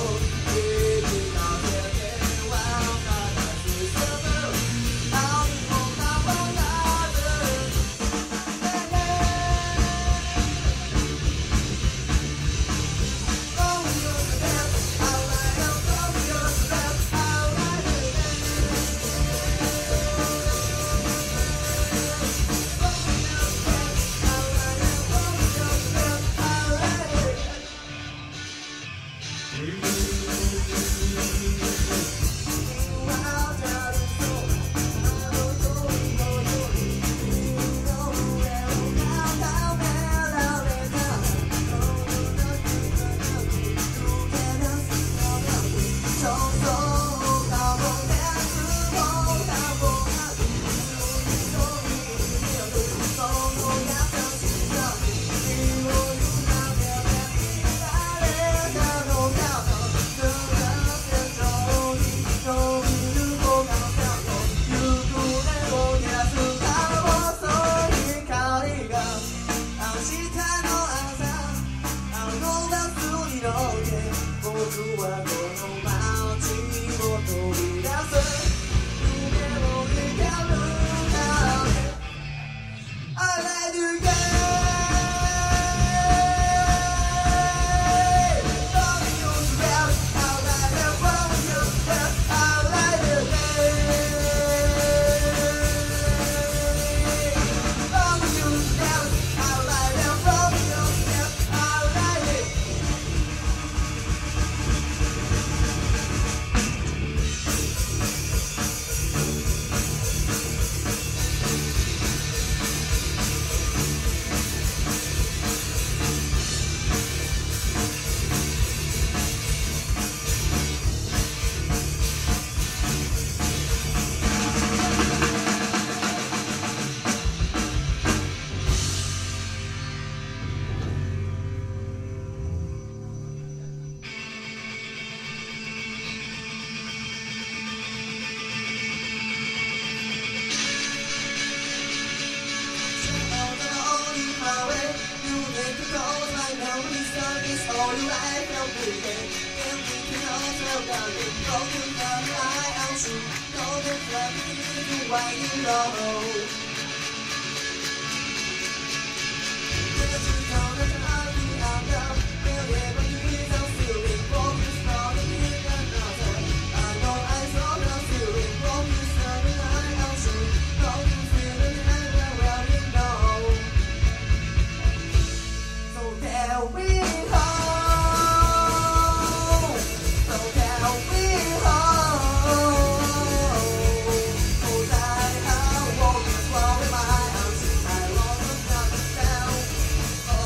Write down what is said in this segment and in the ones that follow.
Oh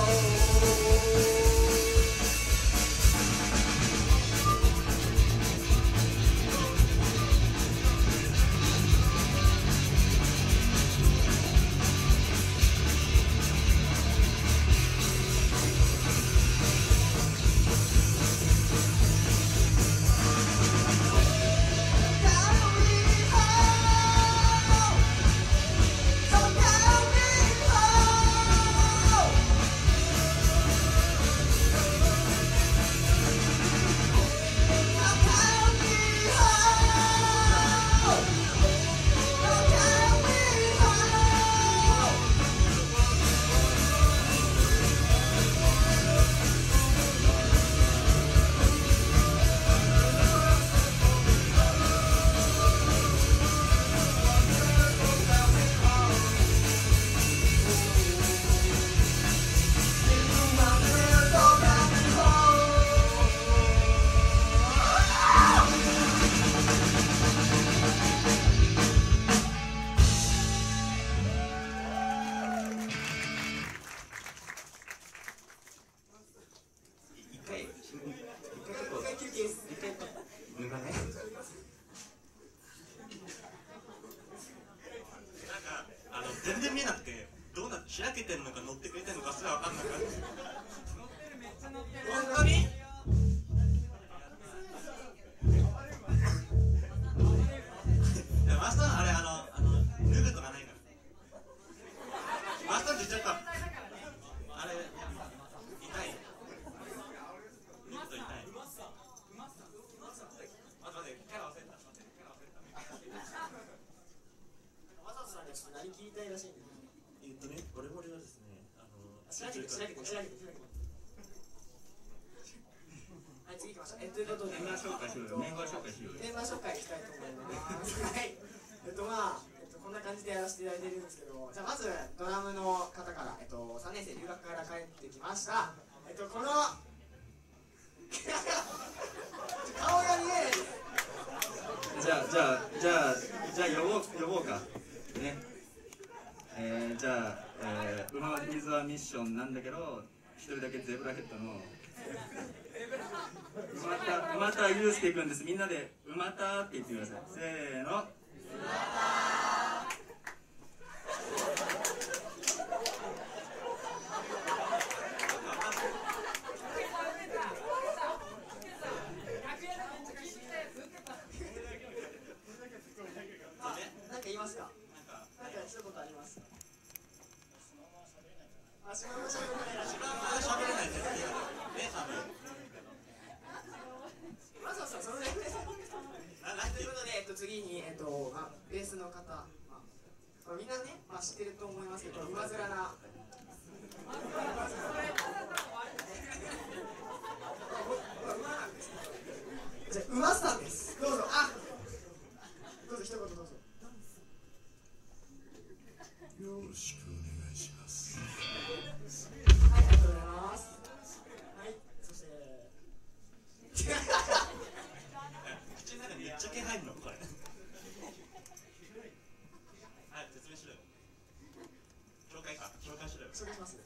ちょっと何聞いたいらしいんで。 俺はですね、 しらけて。はい、次行きましょう。ということで、メンバー紹介したいと思います。はい。こんな感じでやらせていただいているんですけど、じゃあまずドラムの方から、3年生留学から帰ってきました。この顔が見えないです。 じゃあ呼ぼうかね。じゃあ、馬は水はミッションなんだけど、一人だけゼブラヘッドの馬田祐介くんです。みんなで馬田って言ってください。せーの。 なんか言いますか？なんか一言ありますか？しまもしゃべれないですね。まずはそのレベルで。ということで、次にベースの方、みんなね、知ってると思いますけど、馬面な。じゃあ馬さんです。どうぞ。どうぞ一言どうぞ。 よろしくお願いします。 はい、ありがとうございます。はい、そして口の中にめっちゃ毛入るのこれ。はい、説明しろよ。紹介しろよ。 紹介します。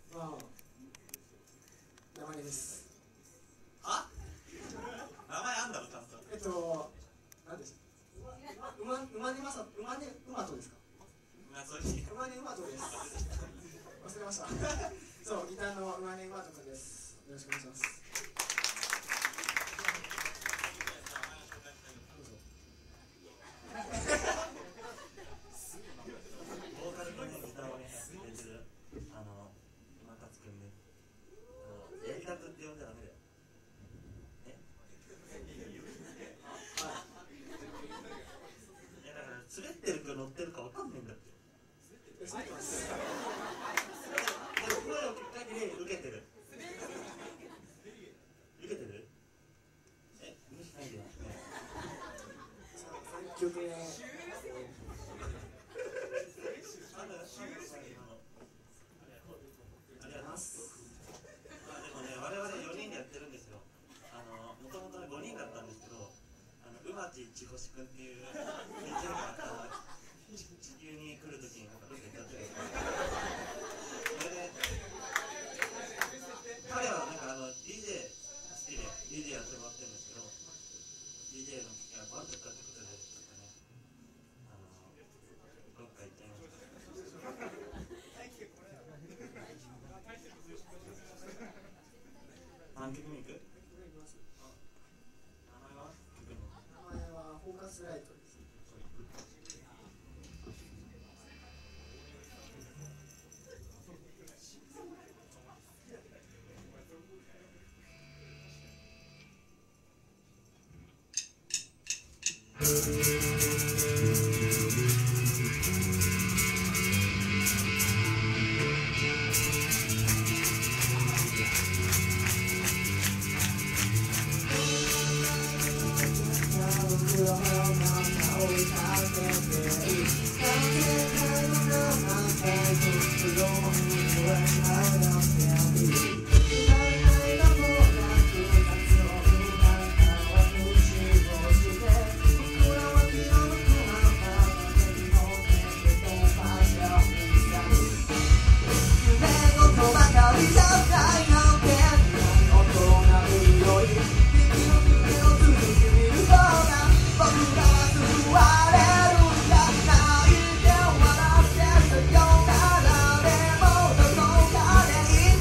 名前です。 は？名前あんだろちゃんと。 何です。馬とですか？馬根馬とです。忘れました。そう、ギターの馬根馬とくんです。よろしくお願いします。 ボーカルとね、ギターをね、弾いてる馬達くんね。やりたくって呼んじゃダメだよ。だから滑ってるか乗ってるかわかんないんだって。 滑ってます。 でも声を聞く限り受けてる。無視ないでよ。 3曲目。 でもね、我々4人でやってるんですよ。もともと5人だったんですけど、馬地千星くんっていうDJが地球に来るときになんかどっか行っちゃってる。それで彼はなんかDJ 好きで DJ やってもらってるんですけど、DJ の機会が悪かったってことでちょっとね、どっか行っちゃいました。何曲目いく？名前はフォーカスライトです。 「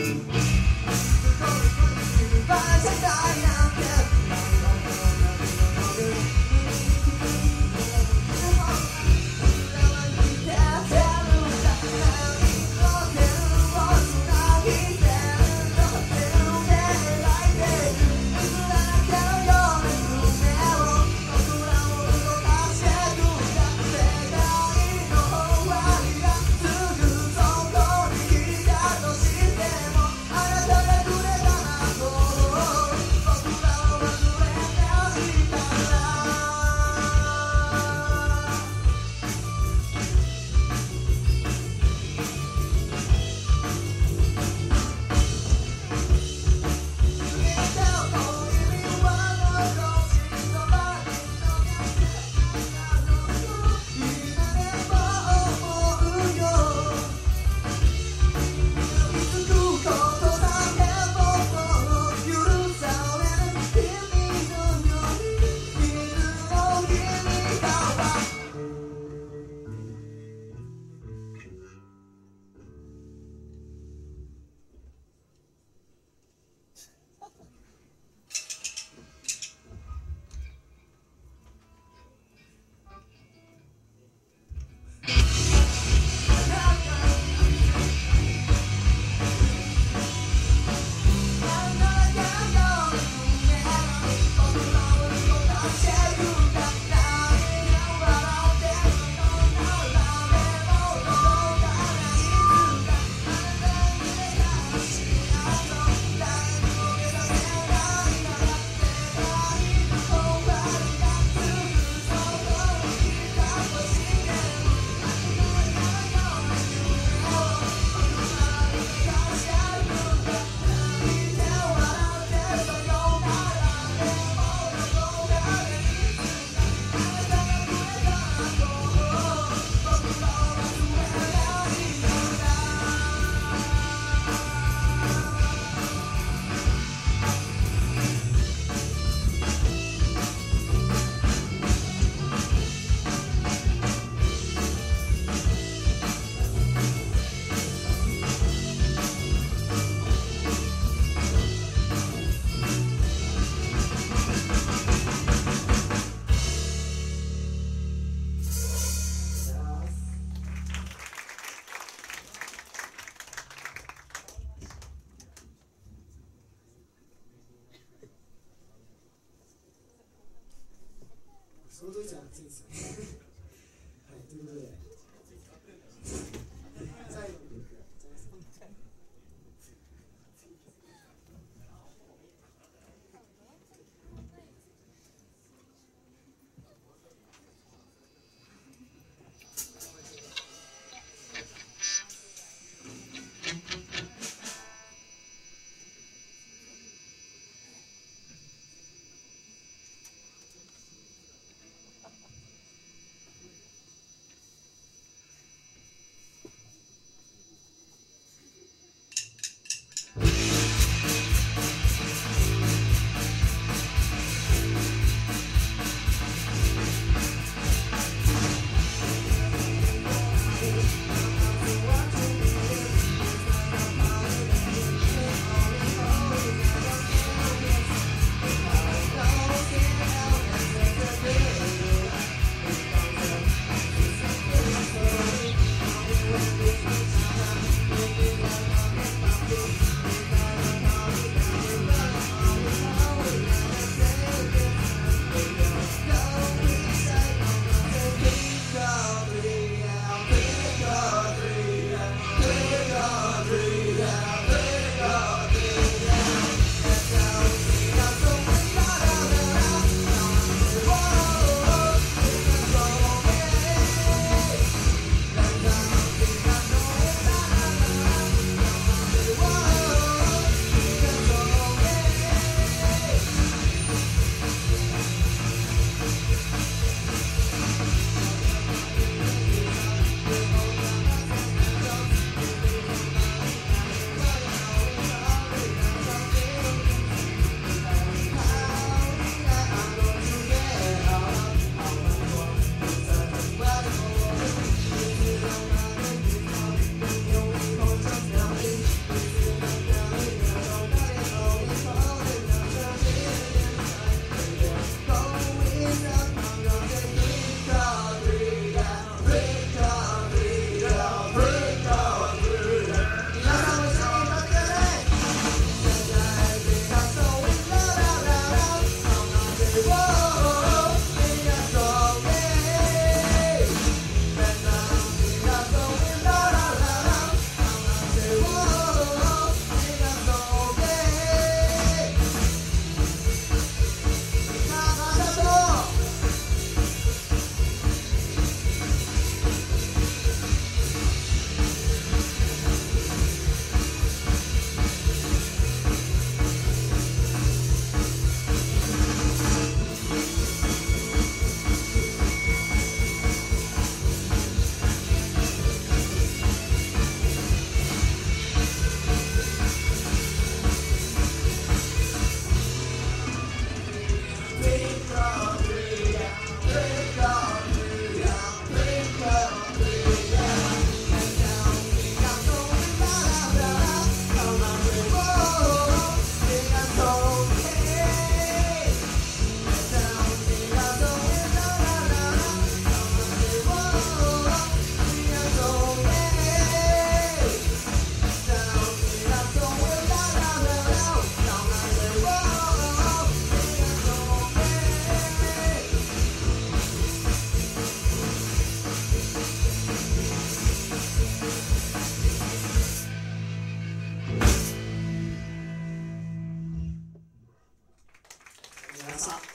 相当以上熱いですよね。はい、ということで、最後にざいました。